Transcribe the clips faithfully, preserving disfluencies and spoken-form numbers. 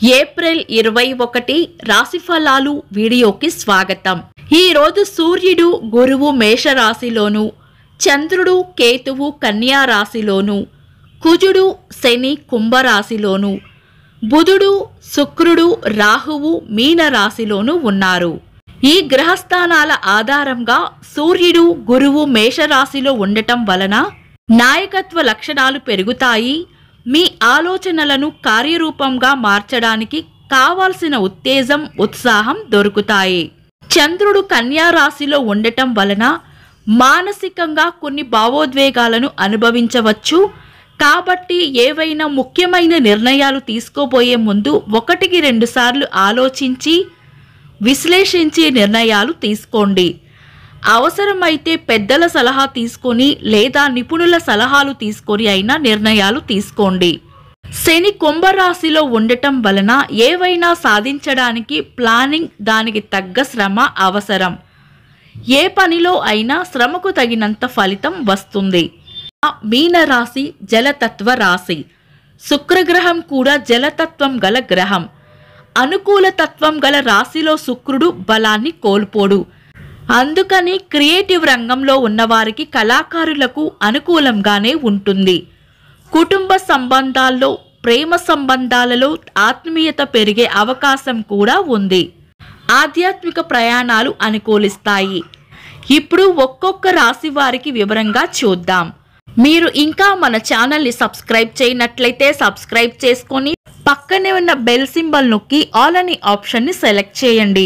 April ఇరవై ఒకటి రాశిఫలాలు వీడియోకి స్వాగతం। ఈ రోజు సూర్యుడు గురువు మేషరాశిలోను, చంద్రుడు కేతువు కన్యా రాశిలోను, కుజుడు శని కుంభరాశిలోను, బుధుడు శుక్రుడు రాహువు మీన రాశిలోను ఉన్నారు। ఈ గ్రహస్థానాల ఆధారంగా సూర్యుడు గురువు మేషరాశిలో ఉండటం వలన నాయకత్వ లక్షణాలు పెరుగుతాయి। మీ ఆలోచనలను కార్యరూపంగా మార్చడానికి కావాల్సిన ఉత్తేజం ఉత్సాహం దొరుకుతాయి। చంద్రుడు కన్యా రాశిలో ఉండటం వలన మానసికంగా కొన్ని భావోద్వేగాలను అనుభవించవచ్చు। కాబట్టి ఏవైనా ముఖ్యమైన నిర్ణయాలు తీసుకోబోయే ముందు ఒకటికి రెండు సార్లు ఆలోచించి విశ్లేషించి నిర్ణయాలు తీసుకోండి। అవసరమైతే పెద్దల సలహా తీసుకొని లేదా నిపుణుల సలహాలు తీసుకొని అయినా నిర్ణయాలు తీసుకోండి। శని కుంభరాశిలో ఉండటం వలన ఏవైనా సాధించడానికి ప్లానింగ్, దానికి తగ్గ శ్రమ అవసరం। ఏ పనిలో అయినా శ్రమకు తగినంత ఫలితం వస్తుంది। మీన రాశి జలతత్వ రాశి, శుక్రగ్రహం కూడా జలతత్వం గల గ్రహం। అనుకూల తత్వం గల రాశిలో శుక్రుడు బలాన్ని కోల్పోడు। అందుకని క్రియేటివ్ రంగంలో ఉన్నవారికి కళాకారులకు అనుకూలంగానే ఉంటుంది। కుటుంబ సంబంధాల్లో, ప్రేమ సంబంధాలలో ఆత్మీయత పెరిగే అవకాశం కూడా ఉంది। ఆధ్యాత్మిక ప్రయాణాలు అనుకూలిస్తాయి। ఇప్పుడు ఒక్కొక్క రాశి వారికి వివరంగా చూద్దాం। మీరు ఇంకా మన ఛానల్ని సబ్స్క్రైబ్ చేయనట్లయితే సబ్స్క్రైబ్ చేసుకొని పక్కనే ఉన్న బెల్ సింబల్ నొక్కి ఆల్ అనే ఆప్షన్ని సెలెక్ట్ చేయండి।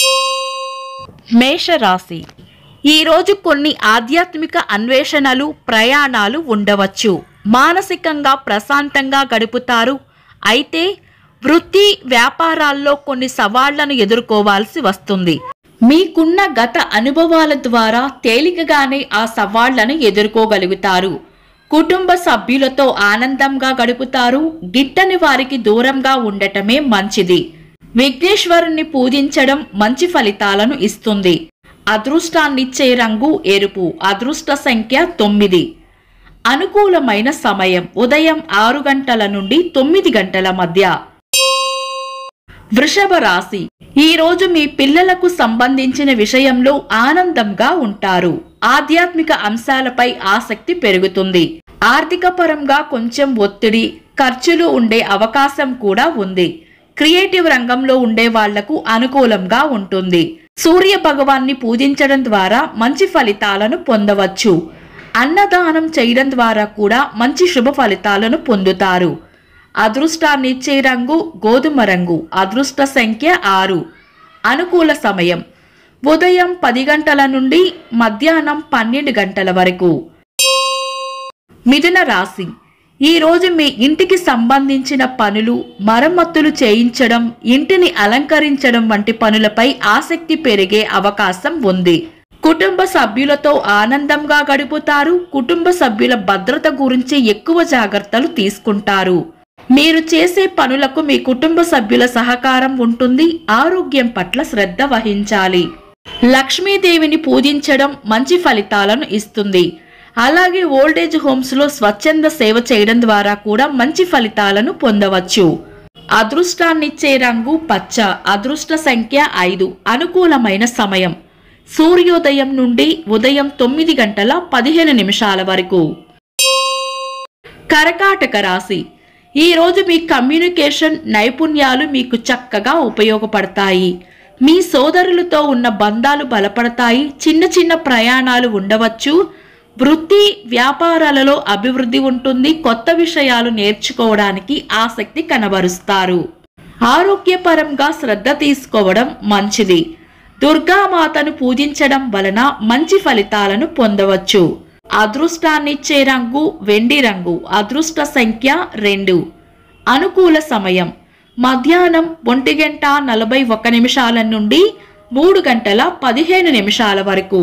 మేషరాశి, ఈరోజు కొన్ని ఆధ్యాత్మిక అన్వేషణలు, ప్రయాణాలు ఉండవచ్చు। మానసికంగా ప్రశాంతంగా గడుపుతారు। అయితే వృత్తి వ్యాపారాల్లో కొన్ని సవాళ్లను ఎదుర్కోవాల్సి వస్తుంది। మీకున్న గత అనుభవాల ద్వారా తేలికగానే ఆ సవాళ్లను ఎదుర్కోగలుగుతారు। కుటుంబ సభ్యులతో ఆనందంగా గడుపుతారు। గిట్టని వారికి దూరంగా ఉండటమే మంచిది। విఘ్నేశ్వరుణ్ణి పూజించడం మంచి ఫలితాలను ఇస్తుంది। అదృష్టాన్నిచ్చే రంగు ఎరుపు, అదృష్ట సంఖ్య తొమ్మిది। అనుకూలమైన సమయం ఉదయం ఆరు గంటల నుండి తొమ్మిది గంటల మధ్య। వృషభ రాశి, ఈ రోజు మీ పిల్లలకు సంబంధించిన విషయంలో ఆనందంగా ఉంటారు। ఆధ్యాత్మిక అంశాలపై ఆసక్తి పెరుగుతుంది। ఆర్థిక పరంగా కొంచెం ఒత్తిడి, ఖర్చులు ఉండే అవకాశం కూడా ఉంది। క్రియేటివ్ రంగంలో ఉండే వాళ్లకు అనుకూలంగా ఉంటుంది। సూర్య భగవాన్ని పూజించడం ద్వారా మంచి ఫలితాలను పొందవచ్చు। అన్నదానం చేయడం ద్వారా కూడా మంచి శుభ ఫలితాలను పొందుతారు। అదృష్టాన్నిచ్చే రంగు గోధుమ రంగు, అదృష్ట సంఖ్య ఆరు। అనుకూల సమయం ఉదయం పది గంటల నుండి మధ్యాహ్నం పన్నెండు గంటల వరకు। మిథున రాశి, ఈ రోజు మీ ఇంటికి సంబంధించిన పనులు, మరమ్మతులు చేయించడం, ఇంటిని అలంకరించడం వంటి పనులపై ఆసక్తి పెరిగే అవకాశం ఉంది। కుటుంబ సభ్యులతో ఆనందంగా గడుపుతారు। కుటుంబ సభ్యుల భద్రత గురించి ఎక్కువ జాగ్రత్తలు తీసుకుంటారు। మీరు చేసే పనులకు మీ కుటుంబ సభ్యుల సహకారం ఉంటుంది। ఆరోగ్యం పట్ల శ్రద్ధ వహించాలి। లక్ష్మీదేవిని పూజించడం మంచి ఫలితాలను ఇస్తుంది। అలాగే ఓల్డేజ్ హోమ్స్ లో స్వచ్ఛంద సేవ చేయడం ద్వారా కూడా మంచి ఫలితాలను పొందవచ్చు। అదృష్టాన్నిచ్చే రంగు పచ్చ, అదృష్ట సంఖ్య ఐదు। అనుకూలమైన సమయం సూర్యోదయం నుండి ఉదయం తొమ్మిది గంటల పదిహేను నిమిషాల వరకు। కర్కాటక రాశి, ఈ రోజు మీ కమ్యూనికేషన్ నైపుణ్యాలు మీకు చక్కగా ఉపయోగపడతాయి। మీ సోదరులతో ఉన్న బంధాలు బలపడతాయి। చిన్న చిన్న ప్రయాణాలు ఉండవచ్చు। వృత్తి వ్యాపారాలలో అభివృద్ధి ఉంటుంది। కొత్త విషయాలు నేర్చుకోవడానికి ఆసక్తి కనబరుస్తారు। ఆరోగ్యపరంగా శ్రద్ధ తీసుకోవడం మంచిది। దుర్గామాతను పూజించడం వలన మంచి ఫలితాలను పొందవచ్చు। అదృష్టాన్నిచ్చే రంగు వెండి రంగు, అదృష్ట సంఖ్య రెండు। అనుకూల సమయం మధ్యాహ్నం ఒంటి గంట నలభై ఒక్క నిమిషాల నుండి మూడు గంటల పదిహేను నిమిషాల వరకు।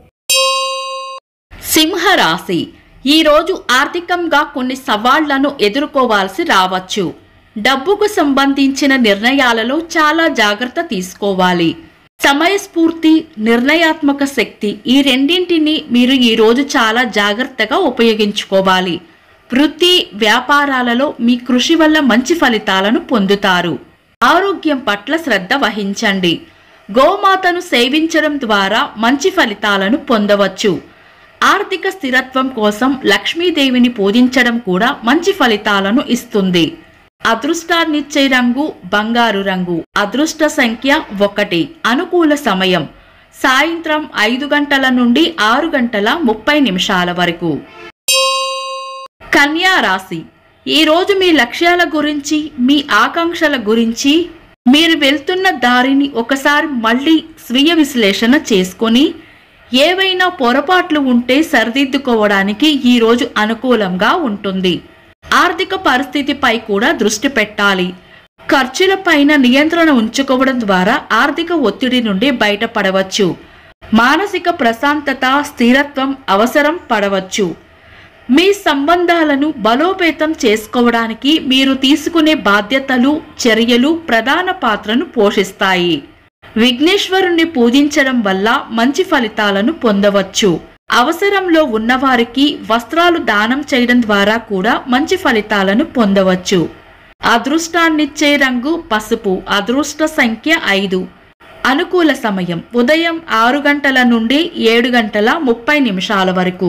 సింహరాశి, ఈరోజు ఆర్థికంగా కొన్ని సవాళ్లను ఎదుర్కోవాల్సి రావచ్చు। డబ్బుకు సంబంధించిన నిర్ణయాలలో చాలా జాగ్రత్త తీసుకోవాలి। సమయస్ఫూర్తి, నిర్ణయాత్మక శక్తి ఈ రెండింటిని మీరు ఈరోజు చాలా జాగ్రత్తగా ఉపయోగించుకోవాలి। వృత్తి వ్యాపారాలలో మీ కృషి వల్ల మంచి ఫలితాలను పొందుతారు। ఆరోగ్యం పట్ల శ్రద్ధ వహించండి. గోమాతను సేవించడం ద్వారా మంచి ఫలితాలను పొందవచ్చు. ఆర్థిక స్థిరత్వం కోసం లక్ష్మీదేవిని పూజించడం కూడా మంచి ఫలితాలను ఇస్తుంది. అదృష్టాన్నిచ్చే రంగు బంగారు రంగు. అదృష్ట సంఖ్య ఒకటి. అనుకూల సమయం సాయంత్రం ఐదు గంటల నుండి ఆరు గంటల ముప్పై నిమిషాల వరకు. కన్యా రాశి. ఈ రోజు మీ లక్ష్యాల గురించి, మీ ఆకాంక్షల గురించి, మీరు వెళ్తున్న దారిని ఒకసారి మళ్ళీ స్వీయ విశ్లేషణ చేసుకొని ఏవైనా పొరపాట్లు ఉంటే సరిదిద్దుకోవడానికి ఈ రోజు అనుకూలంగా ఉంటుంది. ఆర్థిక పరిస్థితిపై కూడా దృష్టి పెట్టాలి. ఖర్చులపైన నియంత్రణ ఉంచుకోవడం ద్వారా ఆర్థిక ఒత్తిడి నుండి బయటపడవచ్చు. మానసిక ప్రశాంతత, స్థిరత్వం అవసరం పడవచ్చు. మీ సంబంధాలను బలోపేతం చేసుకోవడానికి మీరు తీసుకునే బాధ్యతలు, చర్యలు ప్రధాన పాత్రను పోషిస్తాయి. విఘ్నేశ్వరుణ్ణి పూజించడం వల్ల మంచి ఫలితాలను పొందవచ్చు. అవసరంలో ఉన్నవారికి వస్త్రాలు దానం చేయడం ద్వారా కూడా మంచి ఫలితాలను పొందవచ్చు. అదృష్టాన్నిచ్చే రంగు పసుపు. అదృష్ట సంఖ్య ఐదు. అనుకూల సమయం ఉదయం ఆరు గంటల నుండి ఏడు గంటల ముప్పై నిమిషాల వరకు.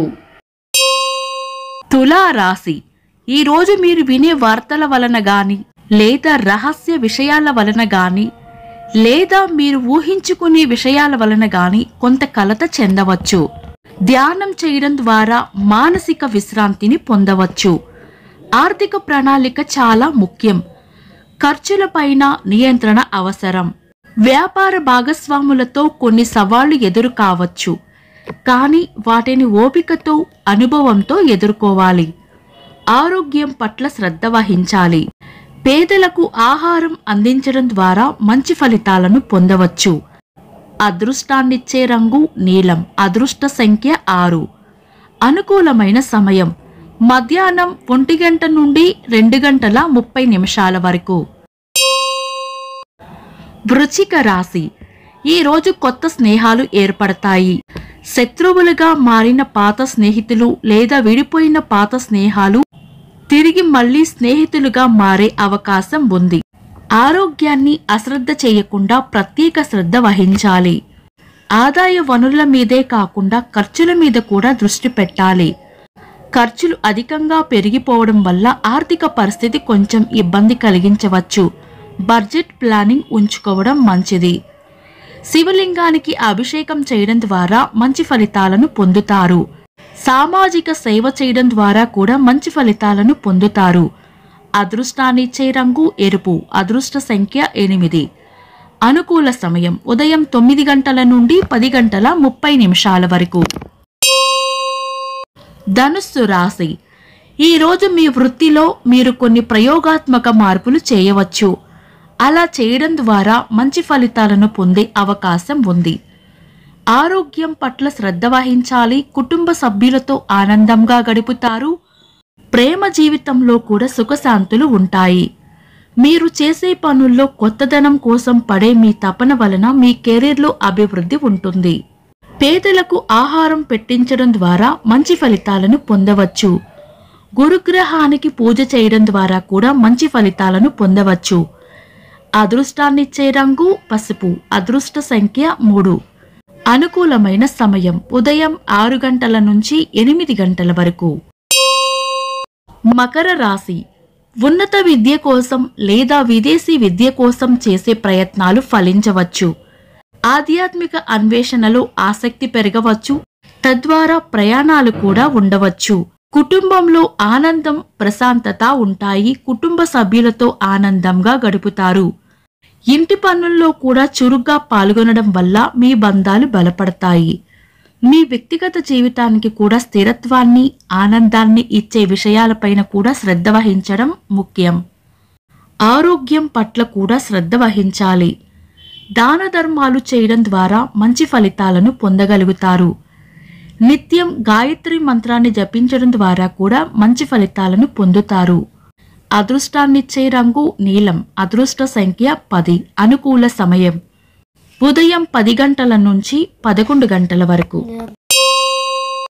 తులా రాశి. ఈ రోజు మీరు వినే వార్తల వలన గాని, లేదా రహస్య విషయాల వలన గాని, లేదా మీరు ఊహించుకునే విషయాల వలన గాని కొంత కలత చెందవచ్చు. ధ్యానం చేయడం ద్వారా మానసిక విశ్రాంతిని పొందవచ్చు. ఆర్థిక ప్రణాళిక చాలా ముఖ్యం. ఖర్చులపైన నియంత్రణ అవసరం. వ్యాపార భాగస్వాములతో కొన్ని సవాళ్లు ఎదురు కావచ్చు, కానీ వాటిని ఓపికతో, అనుభవంతో ఎదుర్కోవాలి. ఆరోగ్యం పట్ల శ్రద్ధ వహించాలి. పేదలకు ఆహారం అందించడం ద్వారా మంచి ఫలితాలను పొందవచ్చు. అదృష్టాన్నిచ్చే రంగు నీలం. అదృష్ట సంఖ్య ఆరు. అనుకూలమైన సమయం మధ్యాహ్నం ఒంటి గంట నుండి రెండు గంటల ముప్పై నిమిషాల వరకు. వృశ్చిక రాశి. ఈ రోజు కొత్త స్నేహాలు ఏర్పడతాయి. శత్రువులుగా మారిన పాత స్నేహితులు లేదా విడిపోయిన పాత స్నేహాలు తిరిగి మళ్లీ స్నేహితులుగా మారే అవకాశం ఉంది. ఆరోగ్యాన్ని అశ్రద్ధ చేయకుండా ప్రత్యేక శ్రద్ధ వహించాలి. ఆదాయ వనరుల మీదే కాకుండా ఖర్చుల మీద కూడా దృష్టి పెట్టాలి. ఖర్చులు అధికంగా పెరిగిపోవడం వల్ల ఆర్థిక పరిస్థితి కొంచెం ఇబ్బంది కలిగించవచ్చు. బడ్జెట్ ప్లానింగ్ ఉంచుకోవడం మంచిది. శివలింగానికి అభిషేకం చేయడం ద్వారా మంచి ఫలితాలను పొందుతారు. సామాజిక సేవ చేయడం ద్వారా కూడా మంచి ఫలితాలను పొందుతారు. అదృష్టాన్నిచ్చే రంగు ఎరుపు. అదృష్ట సంఖ్య ఎనిమిది. అనుకూల సమయం ఉదయం తొమ్మిది గంటల నుండి పది గంటల ముప్పై నిమిషాల వరకు. ధనుస్సు రాశి. ఈ రోజు మీ వృత్తిలో మీరు కొన్ని ప్రయోగాత్మక మార్పులు చేయవచ్చు. అలా చేయడం ద్వారా మంచి ఫలితాలను పొందే అవకాశం ఉంది. ఆరోగ్యం పట్ల శ్రద్ధ వహించాలి. కుటుంబ సభ్యులతో ఆనందంగా గడుపుతారు. ప్రేమ జీవితంలో కూడా సుఖశాంతులు ఉంటాయి. మీరు చేసే పనుల్లో కొత్తదనం కోసం పడే మీ తపన వలన మీ కెరీర్లో అభివృద్ధి ఉంటుంది. పేదలకు ఆహారం పెట్టించడం ద్వారా మంచి ఫలితాలను పొందవచ్చు. గురుగ్రహానికి పూజ చేయడం ద్వారా కూడా మంచి ఫలితాలను పొందవచ్చు. అదృష్టాన్నిచ్చే రంగు పసుపు. అదృష్ట సంఖ్య మూడు. అనుకూలమైన సమయం ఉదయం ఆరు గంటల నుంచి ఎనిమిది గంటల వరకు. మకర రాశి. ఉన్నత విద్య కోసం లేదా విదేశీ విద్య కోసం చేసే ప్రయత్నాలు ఫలించవచ్చు. ఆధ్యాత్మిక అన్వేషణలో ఆసక్తి పెరగవచ్చు. తద్వారా ప్రయాణాలు కూడా ఉండవచ్చు. కుటుంబంలో ఆనందం, ప్రశాంతత ఉంటాయి. కుటుంబ సభ్యులతో ఆనందంగా గడుపుతారు. ఇంటి పనుల్లో కూడా చురుగ్గా పాల్గొనడం వల్ల మీ బంధాలు బలపడతాయి. మీ వ్యక్తిగత జీవితానికి కూడా స్థిరత్వాన్ని, ఆనందాన్ని ఇచ్చే విషయాలపైన కూడా శ్రద్ధ వహించడం ముఖ్యం. ఆరోగ్యం పట్ల కూడా శ్రద్ధ వహించాలి. దాన ధర్మాలు చేయడం ద్వారా మంచి ఫలితాలను పొందగలుగుతారు. నిత్యం గాయత్రి మంత్రాన్ని జపించడం ద్వారా కూడా మంచి ఫలితాలను పొందుతారు. అదృష్టాన్నిచ్చే రంగు నీలం. అదృష్ట సంఖ్య పది. అనుకూల సమయం ఉదయం పది గంటల నుంచి పదకొండు గంటల వరకు.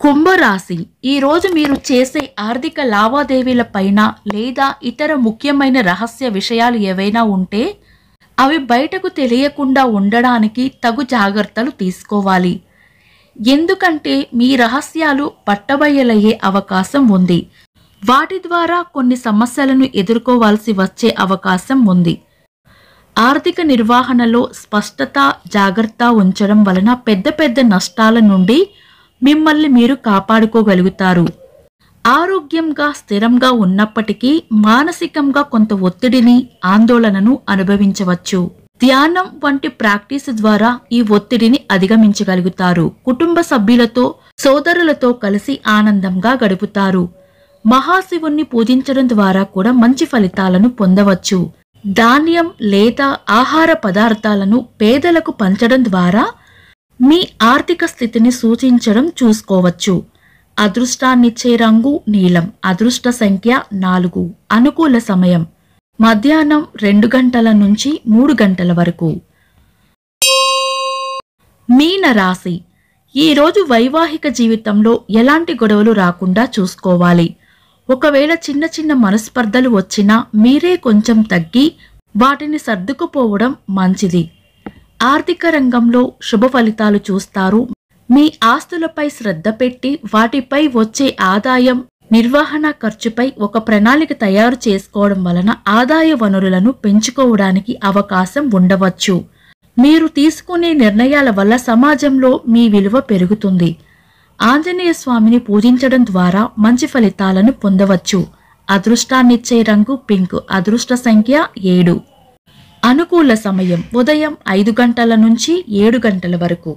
కుంభరాశి, ఈ రోజు మీరు చేసే ఆర్థిక లావాదేవీల పైన లేదా ఇతర ముఖ్యమైన రహస్య విషయాలు ఏవైనా ఉంటే అవి బయటకు తెలియకుండా ఉండడానికి తగు జాగ్రత్తలు తీసుకోవాలి. ఎందుకంటే మీ రహస్యాలు పట్టబయలయ్యే అవకాశం ఉంది. వాటి ద్వారా కొన్ని సమస్యలను ఎదుర్కోవాల్సి వచ్చే అవకాశం ఉంది. ఆర్థిక నిర్వహణలో స్పష్టత, జాగ్రత్త ఉంచడం వలన పెద్ద పెద్ద నష్టాల నుండి మిమ్మల్ని మీరు కాపాడుకోగలుగుతారు. ఆరోగ్యంగా స్థిరంగా ఉన్నప్పటికీ మానసికంగా కొంత ఒత్తిడిని, ఆందోళనను అనుభవించవచ్చు. ధ్యానం వంటి ప్రాక్టీస్ ద్వారా ఈ ఒత్తిడిని అధిగమించగలుగుతారు. కుటుంబ సభ్యులతో, సోదరులతో కలిసి ఆనందంగా గడుపుతారు. మహాశివుణ్ణి పూజించడం ద్వారా కూడా మంచి ఫలితాలను పొందవచ్చు. ధాన్యం లేదా ఆహార పదార్థాలను పేదలకు పంచడం ద్వారా మీ ఆర్థిక స్థితిని సూచించడం చూసుకోవచ్చు. అదృష్టాన్నిచ్చే రంగు నీలం. అదృష్ట సంఖ్య నాలుగు. అనుకూల సమయం మధ్యాహ్నం రెండు గంటల నుంచి మూడు గంటల వరకు. మీన రాశి, ఈరోజు వైవాహిక జీవితంలో ఎలాంటి గొడవలు రాకుండా చూసుకోవాలి. ఒకవేళ చిన్న చిన్న మనస్పర్ధలు వచ్చినా మీరే కొంచెం తగ్గి వాటిని సర్దుకుపోవడం మంచిది. ఆర్థిక రంగంలో శుభ ఫలితాలు చూస్తారు. మీ ఆస్తులపై శ్రద్ధ పెట్టి వాటిపై వచ్చే ఆదాయం, నిర్వహణ ఖర్చుపై ఒక ప్రణాళిక తయారు చేసుకోవడం వలన ఆదాయ వనరులను పెంచుకోవడానికి అవకాశం ఉండవచ్చు. మీరు తీసుకునే నిర్ణయాల వల్ల సమాజంలో మీ విలువ పెరుగుతుంది. ఆంజనేయ స్వామిని పూజించడం ద్వారా మంచి ఫలితాలను పొందవచ్చు. అదృష్టాన్నిచ్చే రంగు పింక్. అదృష్ట సంఖ్య ఏడు. అనుకూల సమయం ఉదయం ఐదు గంటల నుంచి ఏడు గంటల వరకు.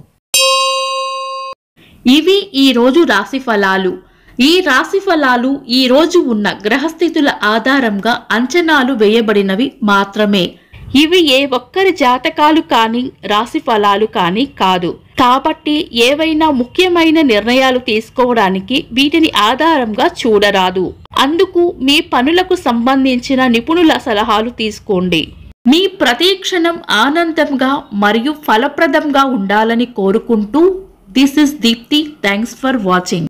ఇవి ఈ రోజు రాశి ఫలాలు. ఈ రాశి ఫలాలు ఈ రోజు ఉన్న గ్రహస్థితుల ఆధారంగా అంచనాలు వేయబడినవి మాత్రమే. ఇవి ఏ ఒక్కరి జాతకాలు కానీ రాశి ఫలాలు కానీ కాదు. కాబట్టి ఏవైనా ముఖ్యమైన నిర్ణయాలు తీసుకోవడానికి వీటిని ఆధారంగా చూడరాదు. అందుకు మీ పనులకు సంబంధించిన నిపుణుల సలహాలు తీసుకోండి. మీ ప్రతి క్షణం ఆనందంగా మరియు ఫలప్రదంగా ఉండాలని కోరుకుంటూ this is Deepti. Thanks for watching.